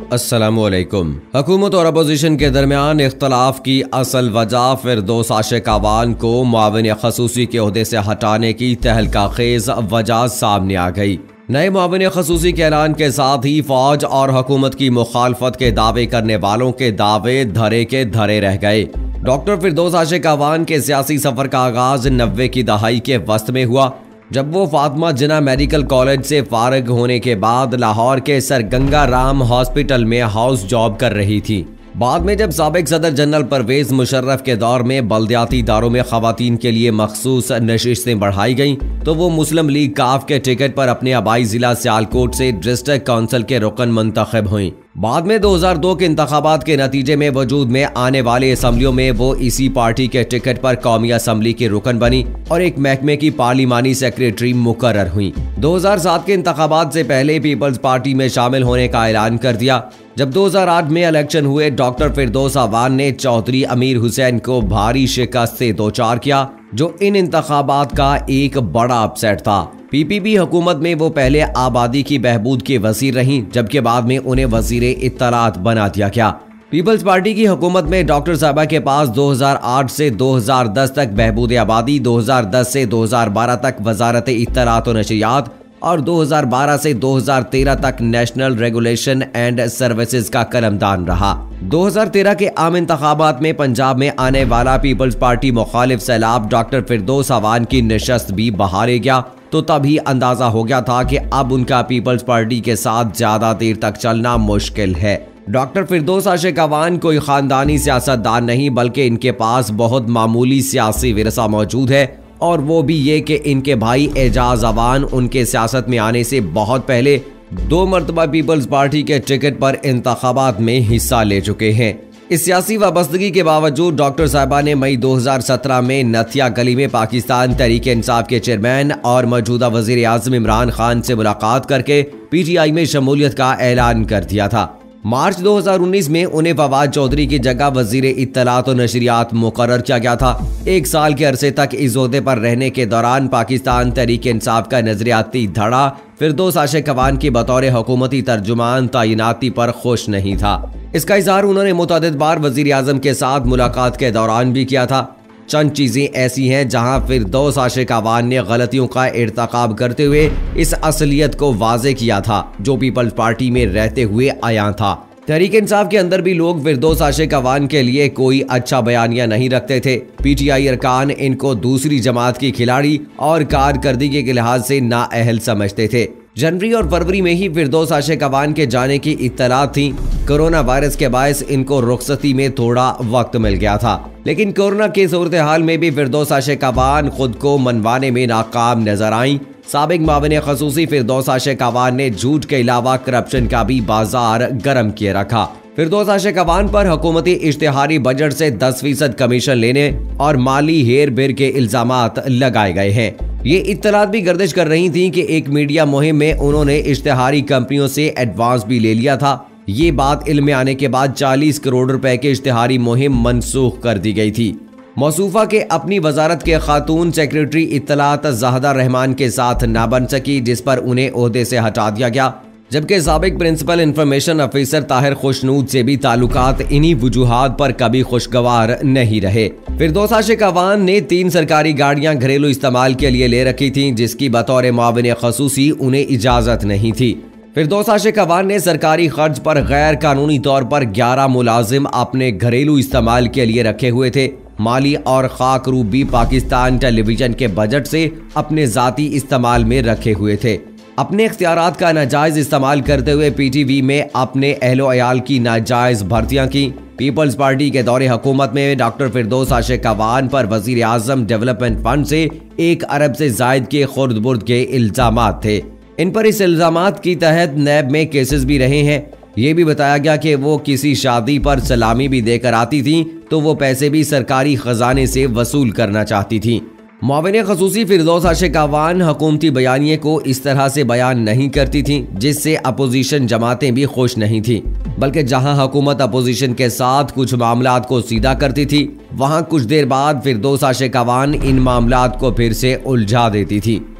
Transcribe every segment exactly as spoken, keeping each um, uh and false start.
अस्सलामुअलैकुम। हुकूमत और अपोजिशन के दरमियान इख्तलाफ की असल वजह फिरदौस आशिक अवान को मुआविन खसूसी के ओहदे से हटाने की तहलका खेज वजह सामने आ गई। नए मुआविन खसूसी के ऐलान के साथ ही फौज और हुकूमत की मुखालफत के दावे करने वालों के दावे धरे के धरे रह गए। डॉक्टर फिरदौस आशिक अवान के सियासी सफर का आगाज नब्बे की दहाई के वस्त में हुआ, जब वो फातिमा जिन्ना मेडिकल कॉलेज से फारिग होने के बाद लाहौर के सर गंगा राम हॉस्पिटल में हाउस जॉब कर रही थी। बाद में जब साबिक सदर जनरल परवेज मुशर्रफ के दौर में बल्दियाती इदारों में खवातीन के लिए मखसूस नशिस्तें बढ़ाई गईं, तो वो मुस्लिम लीग काफ के टिकट पर अपने आबाई जिला सियालकोट से डिस्ट्रिक्ट काउंसिल के रुकन मुंतखब हुई। बाद में दो हज़ार दो के इंतखाबात के नतीजे में वजूद में आने वाले असम्बलियों में वो इसी पार्टी के टिकट पर कौमी असम्बली की रुकन बनी और एक महकमे की पार्लिमानी सेक्रेटरी मुकर्रर हुई। दो हज़ार सात के इंतखाबात से पहले पीपल्स पार्टी में शामिल होने का ऐलान कर दिया। जब दो हज़ार आठ में इलेक्शन हुए, डॉक्टर फिरदौस अवान ने चौधरी अमीर हुसैन को भारी शिकस्त से दो चार किया, जो इन इंतखाबात का एक बड़ा अपसेट था। पीपीपी हुकूमत में वो पहले आबादी की बहबूद के वजीर रहीं, जबकि बाद में उन्हें वजीरे इत्तलात बना दिया गया। पीपल्स पार्टी की हुकूमत में डॉक्टर साहबा के पास दो हज़ार आठ से दो हज़ार दस तक बहबूद आबादी, दो हज़ार दस से दो हज़ार बारह तक वजारत इत्तलात और नशरियात और दो हज़ार बारह से दो हज़ार तेरह तक नेशनल रेगुलेशन एंड सर्विसेज का कलमदान रहा। दो हज़ार तेरह के आम इंतखाबात में पंजाब में आने वाला पीपल्स पार्टी मुखालिफ सैलाब डॉक्टर फिरदौस अवान की नशस्त भी बहारे गया, तो तभी अंदाजा हो गया था कि अब उनका पीपल्स पार्टी के साथ ज्यादा देर तक चलना मुश्किल है। डॉक्टर फिरदौस आशिक अवान कोई खानदानी सियासतदान नहीं, बल्कि इनके पास बहुत मामूली सियासी विरसा मौजूद है, और वो भी ये कि इनके भाई एजाज अवान उनके सियासत में आने से बहुत पहले दो मरतबा पीपल्स पार्टी के टिकट पर इंतखाबात में हिस्सा ले चुके हैं। इस सियासी वाबस्तगी के बावजूद डॉक्टर साहिबा ने मई दो हज़ार सत्रह में नथिया गली में पाकिस्तान तहरीक इंसाफ के चेयरमैन और मौजूदा वजीर आजम इमरान खान से मुलाकात करके पीटीआई में शमूलियत का ऐलान कर दिया था। मार्च दो हज़ार उन्नीस में उन्हें फवाद चौधरी की जगह वजीर इत्तलात और नशरियात मुकर्रर किया गया था। एक साल के अरसे तक इस ओहदे पर रहने के दौरान पाकिस्तान तहरीक इंसाफ का नजरियाती धड़ा फिरदौस आशिक अवान की बतौर हुकूमती तर्जुमान तैनाती पर खुश नहीं था। इसका इजहार उन्होंने मुतअद्दिद बार वजीर आजम के साथ मुलाकात के दौरान भी किया था। चंद चीजें ऐसी हैं जहां फिरदौस आशिक अवान ने गलतियों का इर्तकाब करते हुए इस असलियत को वाजे किया था जो पीपल्स पार्टी में रहते हुए आया था। तहरीक इंसाफ के अंदर भी लोग फिरदौस आशिक अवान के लिए कोई अच्छा बयानिया नहीं रखते थे। पीटीआई अरकान इनको दूसरी जमात की खिलाड़ी और कारकर्दगी के लिहाज से नाअहल समझते थे। जनवरी और फरवरी में ही फिरदौस आशिक अवान के जाने की इत्तलात थी। कोरोना वायरस के बायस इनको रुखसती में थोड़ा वक्त मिल गया था, लेकिन कोरोना के सूरत हाल में भी फिरदौस आशिक अवान खुद को मनवाने में नाकाम नजर आई। साबिक मुआविन खसूसी फिरदौस आशिक अवान ने झूठ के अलावा करप्शन का भी बाजार गर्म किए रखा। फिरदौस आशिक अवान पर हुकूमती इश्तिहारी बजट से दस फीसद कमीशन लेने और माली हेर फेर के इल्जामात लगाए गए हैं। ये इत्तलात भी गर्दिश कर रही थी कि एक मीडिया मुहिम में उन्होंने इश्तिहारी कंपनियों से एडवांस भी ले लिया था। ये बात इल्म में आने के बाद चालीस करोड़ रुपए की इश्तिहारी मुहिम मनसूख कर दी गई थी। मौसूफा के अपनी वजारत के खातून सेक्रेटरी इत्तलात ज़ाहदा रहमान के साथ ना बन सकी, जिस पर उन्हें ओहदे से हटा दिया गया, जबकि साबिक principal information officer Tahir Khushnood से भी ताल्लुकात इन्हीं वजूहात पर कभी खुशगवार नहीं रहे। फिरदौस आशिक अवान ने तीन सरकारी गाड़ियां घरेलू इस्तेमाल के लिए ले रखी थीं, जिसकी बतौर मुआविन खसूसी उन्हें इजाजत नहीं थी। फिरदौस आशिक अवान ने सरकारी खर्च पर गैर कानूनी तौर पर ग्यारह मुलाजिम अपने घरेलू इस्तेमाल के लिए रखे हुए थे। माली और खाक रूप भी पाकिस्तान टेलीविजन के बजट से अपने जाती इस्तेमाल में रखे हुए थे। अपने इख्तियारात का नाजायज इस्तेमाल करते हुए पीटीवी में अपने अहलो अयाल की नाजायज भर्तियां की। पीपल्स पार्टी के दौरे हुकूमत में डॉक्टर फिरदौस आशिक अवान पर वजीर आजम डेवलपमेंट फंड से एक अरब से जायद के खुर्द बुर्द के इल्जामात थे। इन पर इस इल्जामात की तहत नैब में केसेस भी रहे हैं। ये भी बताया गया कि वो किसी शादी पर सलामी भी देकर आती थी, तो वो पैसे भी सरकारी खजाने से वसूल करना चाहती थी। मुआविन खसूसी फिरदौस आशिक अवान हुकूमती बयानिए को इस तरह से बयान नहीं करती थी जिससे अपोजिशन जमातें भी खुश नहीं थी, बल्कि जहां हुकूमत अपोजिशन के साथ कुछ मामलात को सीधा करती थी, वहां कुछ देर बाद फिरदौस आशिक अवान इन मामलात को फिर से उलझा देती थी।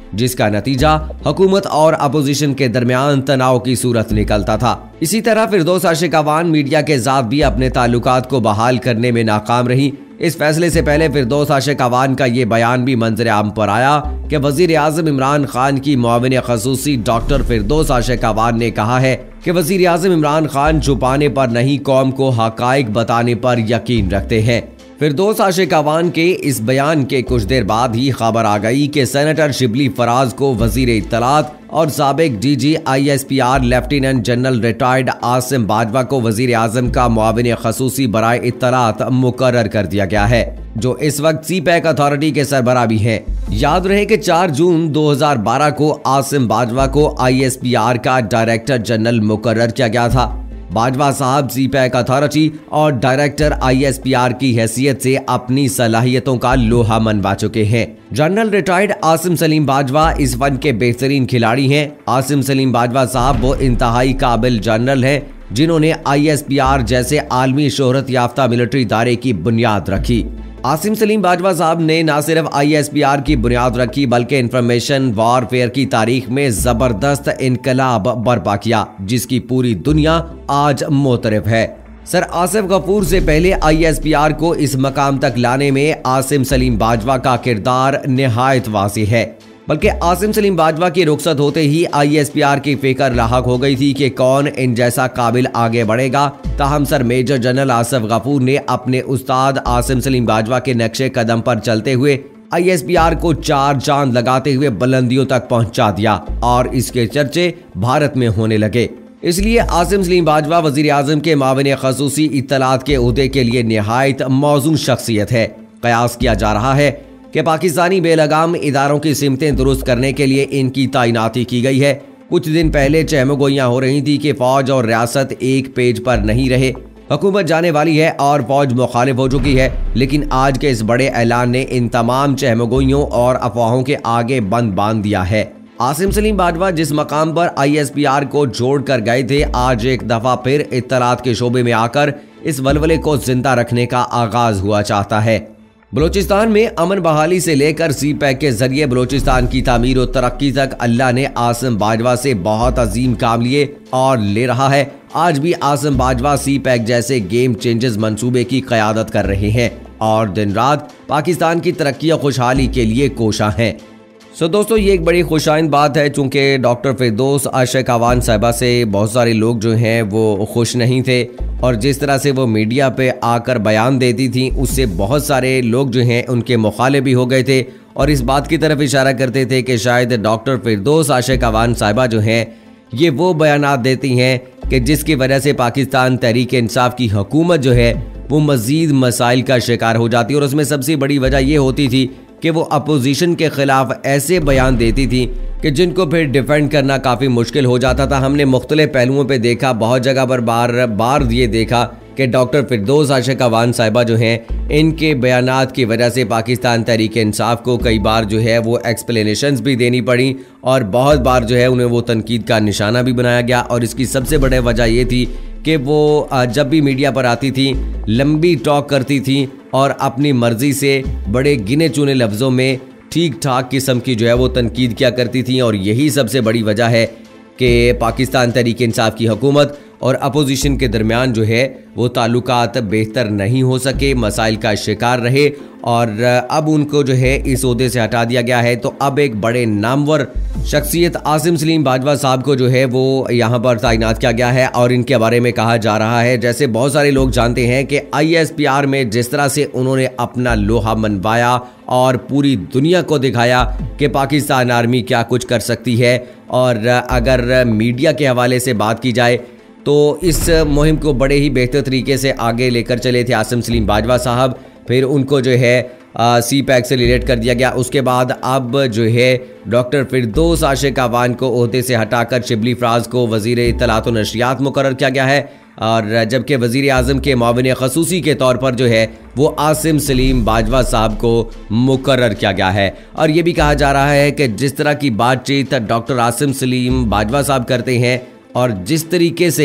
जिसका नतीजा हुकूमत और अपोजिशन के दरमियान तनाव की सूरत निकलता था। इसी तरह फिरदौस आशिक अवान मीडिया के साथ भी अपने ताल्लुकात को बहाल करने में नाकाम रही। इस फैसले से पहले फिरदौस आशिक अवान का ये बयान भी मंजर आम पर आया कि वजीर आजम इमरान खान की मुआविन खसूसी डॉक्टर फिरदौस आशिक अवान ने कहा है कि वजीर आजम इमरान खान छुपाने पर नहीं, कौम को हकाइक बताने पर यकीन रखते हैं। फिरदौस आशिक अवान के इस बयान के कुछ देर बाद ही खबर आ गई कि सेनेटर शिबली फराज को वजीर इत्तलात और साबिक D G I S P R lieutenant general retired Asim Bajwa को वजीर आजम का मुआविन खसूसी बराए इत्तलात मुकर्रर कर दिया गया है, जो इस वक्त सी पैक अथॉरिटी के सरबराह भी हैं। याद रहे कि चार जून दो हज़ार बारह को आसिम बाजवा को आई एस पी आर का डायरेक्टर जनरल मुकर्रर किया गया था। बाजवा साहब सी पैक अथॉरिटी और director I S P R की हैसियत से अपनी सलाहियतों का लोहा मनवा चुके हैं। जनरल रिटायर्ड आसिम सलीम बाजवा इस फन के बेहतरीन खिलाड़ी हैं। आसिम सलीम बाजवा साहब वो इंतहाई काबिल जनरल हैं जिन्होंने आई एस पी आर जैसे आलमी शोहरत याफ्ता मिलिट्री इदारे की बुनियाद रखी। आसिम सलीम बाजवा साहब ने न सिर्फ आई एस पी आर की बुनियाद रखी बल्कि इंफॉर्मेशन वॉरफेयर की तारीख में जबरदस्त इनकलाब बर्पा किया, जिसकी पूरी दुनिया आज मोतरफ है। सर आसिफ गफूर से पहले आई एस पी आर को इस मकाम तक लाने में आसिम सलीम बाजवा का किरदार निहायत वाज़ेह है, बल्कि आसिम सलीम बाजवा की रुखसत होते ही आई एस पी आर की फिक्र लाहक हो गई थी कि कौन इन जैसा काबिल आगे बढ़ेगा। ताहम सर मेजर जनरल आसिफ गफूर ने अपने उस्ताद आसिम सलीम बाजवा के नक्शे कदम पर चलते हुए आई एस पी आर को चार चांद लगाते हुए बुलंदियों तक पहुंचा दिया और इसके चर्चे भारत में होने लगे। इसलिए आसिम सलीम बाजवा वजीर आजम के मुआविन खसूसी इत्तलात के ओहदे के लिए निहायत मौजूद शख्सियत है। कयास किया जा रहा है कि पाकिस्तानी बेलगाम इदारों की सिमतें दुरुस्त करने के लिए इनकी तैनाती की गई है। कुछ दिन पहले चहमगोइयां हो रही थी कि फौज और रियासत एक पेज पर नहीं रहे, हुकूमत जाने वाली है और फौज मुखालिफ हो चुकी है, लेकिन आज के इस बड़े ऐलान ने इन तमाम चहमगोइयों और अफवाहों के आगे बंद बांध दिया है। आसिम सलीम बाजवा जिस मकाम पर आई एस पी आर को जोड़ कर गए थे, आज एक दफा फिर इत्तलात के शोबे में आकर इस वलवले को जिंदा रखने का आगाज हुआ चाहता है। बलूचिस्तान में अमन बहाली से लेकर सी पैक के जरिए बलूचिस्तान की तामीर और तरक्की तक अल्लाह ने आसिम बाजवा से बहुत अजीम काम लिए और ले रहा है। आज भी आसिम बाजवा सी पैक जैसे गेम चेंजेस मंसूबे की क़यादत कर रहे हैं और दिन रात पाकिस्तान की तरक्की और खुशहाली के लिए कोशा हैं। सो so, दोस्तों ये एक बड़ी खुशाइंद बात है, चूँकि डॉक्टर फिरदौस आशिक अवान साहिबा से बहुत सारे लोग जो हैं वो खुश नहीं थे और जिस तरह से वो मीडिया पे आकर बयान देती थी उससे बहुत सारे लोग जो हैं उनके मुखालिफ भी हो गए थे और इस बात की तरफ इशारा करते थे कि शायद डॉक्टर फिरदौस आशिक अवान साहिबा जो हैं ये वो बयानात देती हैं कि जिसकी वजह से पाकिस्तान तहरीक इंसाफ की हुकूमत जो है वो मज़ीद मसाइल का शिकार हो जाती है और उसमें सबसे बड़ी वजह ये होती थी कि वो अपोजिशन के खिलाफ ऐसे बयान देती थी कि जिनको फिर डिफेंड करना काफ़ी मुश्किल हो जाता था। हमने मुख्तलिफ पहलुओं पे देखा, बहुत जगह पर बार बार ये देखा कि डॉक्टर फिरदौस आशिक अवान साहिबा जो हैं इनके बयानात की वजह से पाकिस्तान तहरीक इंसाफ को कई बार जो है वो एक्सप्लेनेशंस भी देनी पड़ी और बहुत बार जो है उन्हें वो तनकीद का निशाना भी बनाया गया। और इसकी सबसे बड़ी वजह ये थी कि वो जब भी मीडिया पर आती थी लंबी टॉक करती थी और अपनी मर्जी से बड़े गिने चुने लफ्ज़ों में ठीक ठाक किस्म की जो है वो तनकीद किया करती थी और यही सबसे बड़ी वजह है कि पाकिस्तान तहरीक इंसाफ की हुकूमत और अपोजिशन के दरमियान जो है वो ताल्लुकात बेहतर नहीं हो सके, मसाइल का शिकार रहे और अब उनको जो है इस ओहदे से हटा दिया गया है। तो अब एक बड़े नामवर शख्सियत आसिम सलीम बाजवा साहब को जो है वो यहाँ पर तैनात किया गया है और इनके बारे में कहा जा रहा है, जैसे बहुत सारे लोग जानते हैं कि आई एस पी आर में जिस तरह से उन्होंने अपना लोहा मनवाया और पूरी दुनिया को दिखाया कि पाकिस्तान आर्मी क्या कुछ कर सकती है। और अगर मीडिया के हवाले से बात की जाए तो इस मुहिम को बड़े ही बेहतर तरीके से आगे लेकर चले थे आसिम सलीम बाजवा साहब। फिर उनको जो है आ, सी पैक से रिलेट कर दिया गया। उसके बाद अब जो है डॉक्टर फिरदौस आशिक अवान को ओहदे से हटाकर शिबली फराज को वज़ीर इत्तलात व नशरियात मुकर्रर किया गया है और जबकि वज़ीर आज़म के मुआविन खसूसी के तौर पर जो है वो आसिम सलीम बाजवा साहब को मुकर्रर किया गया है। और ये भी कहा जा रहा है कि जिस तरह की बातचीत डॉक्टर आसिम सलीम बाजवा साहब करते हैं और जिस तरीके से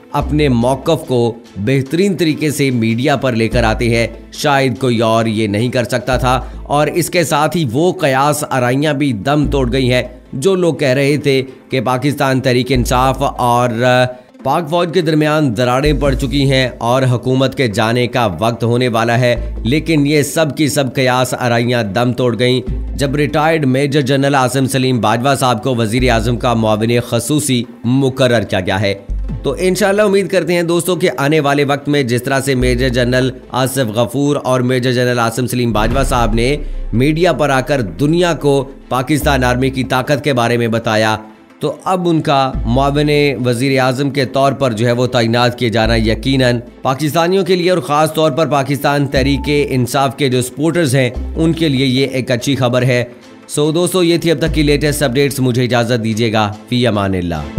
अपने मौक़िफ़ को बेहतरीन तरीके से मीडिया पर लेकर आते हैं। शायद कोई और ये नहीं कर सकता था। और इसके साथ ही वो कयास आराइयाँ भी दम तोड़ गई हैं जो लोग कह रहे थे कि पाकिस्तान तहरीक इंसाफ और पाक फौज के दरमियान दरारें पड़ चुकी हैं और हुकूमत के जाने का वक्त होने वाला है। लेकिन ये सब की सब कयास आराइयाँ दम तोड़ गईं जब retired major general Asim Salim Bajwa साहब को वज़ीर आज़म का मुआविन ख़ुसूसी मुकर्रर किया गया है। तो इंशाल्लाह उम्मीद करते हैं दोस्तों कि आने वाले वक्त में जिस तरह से मेजर जनरल आसिफ गफूर और मेजर जनरल आसिम सलीम बाजवा साहब ने मीडिया पर आकर दुनिया को पाकिस्तान आर्मी की ताकत के बारे में बताया, तो अब उनका मुआविन वज़ीर आज़म के तौर पर जो है वो तैनात किए जाना यकीनन पाकिस्तानियों के लिए और ख़ास तौर पर पाकिस्तान तहरीक इंसाफ के जो सपोर्टर्स हैं उनके लिए ये एक अच्छी खबर है। सो दोस्तों, ये थी अब तक की लेटेस्ट अपडेट्स। मुझे इजाज़त दीजिएगा। फ़ी अमानिल्लाह।